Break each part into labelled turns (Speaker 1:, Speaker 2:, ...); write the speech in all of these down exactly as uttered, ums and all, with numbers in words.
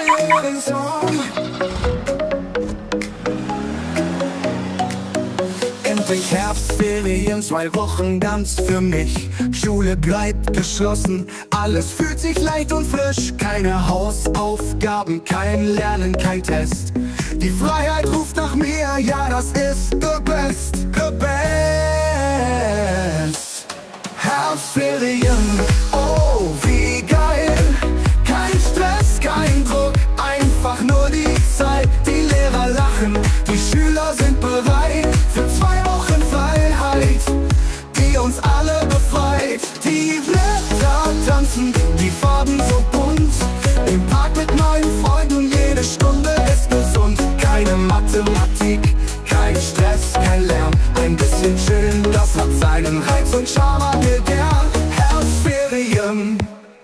Speaker 1: Endlich Herbstferien, zwei Wochen ganz für mich. Schule bleibt geschlossen, alles fühlt sich leicht und frisch. Keine Hausaufgaben, kein Lernen, kein Test. Die Freiheit ruft nach mir, ja, das ist the best, the best. Herbstferien, oh wie geil. Kein Stress, kein Druck, einfach nur die Zeit. Die Lehrer lachen, die Schüler sind bereit für zwei Wochen Freiheit, die uns alle befreit. Die Blätter tanzen, die Farben so bunt. Im Park mit meinen Freunden, jede Stunde ist gesund. Keine Mathematik, kein Stress, kein Lärm. Ein bisschen chillen, das hat seinen Reiz und Charme an mir gern. Herbstferien,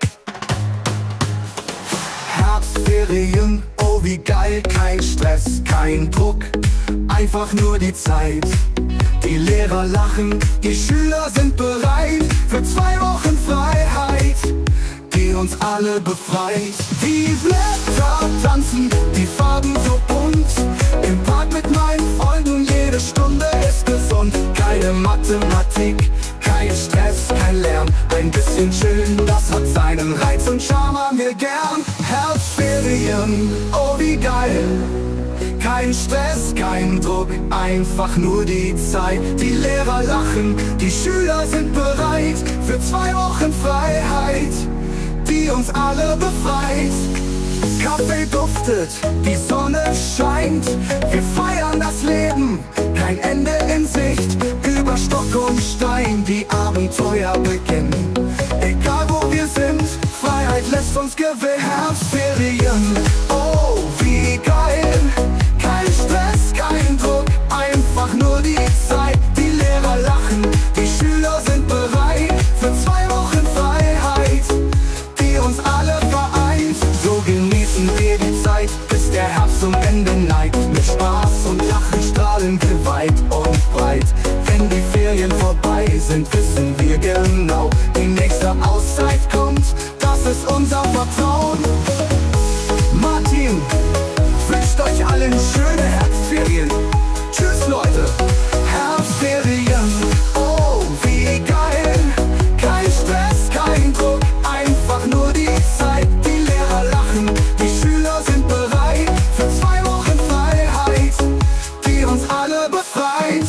Speaker 1: Herbstferien, oh wie geil. Kein Stress, kein Druck, einfach nur die Zeit. Die Lehrer lachen, die Schüler sind bereit für zwei Wochen Freiheit, die uns alle befreit. Die Blätter tanzen, die Farben so bunt. Im Park mit meinen Freunden, jede Stunde ist gesund. Keine Mathematik, kein Stress, kein Lärm. Ein bisschen chillen, das hat seinen Reiz und Charme an mir gern. Herbstferien, oh wie geil. Kein Stress, kein Druck, einfach nur die Zeit. Die Lehrer lachen, die Schüler sind bereit für zwei Wochen Freiheit, die uns alle befreit. Kaffee duftet, die Sonne scheint. Wir feiern das Leben, kein Ende in Sicht. Über Stock und Stein, die Abenteuer beginnen. Egal wo wir sind, Freiheit lässt uns gewinnen. Herbstferien, oh wie geil. Kein Stress, kein Druck, einfach nur die Zeit. Die Lehrer lachen, die Schüler sind bereit für zwei Wochen Freiheit, die uns alle vereint. So genießen wir die Zeit, bis der Herbst zum Ende neigt. Mit Spaß und Lachen strahlen wir weit und breit. Wenn die Ferien vorbei sind, wissen wir genau, die nächste Auszeit kommt, das ist unser Vertrauen. Martin wünscht euch allen schöne Herbstferien. Tschüss Leute, Herbstferien, oh wie geil. Kein Stress, kein Druck, einfach nur die Zeit. Die Lehrer lachen, die Schüler sind bereit für zwei Wochen Freiheit, die uns alle befreit.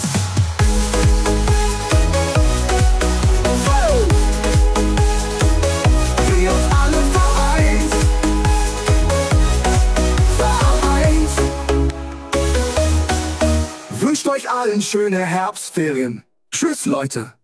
Speaker 1: Die uns alle vereint. Wünscht euch allen schöne Herbstferien. Tschüss Leute.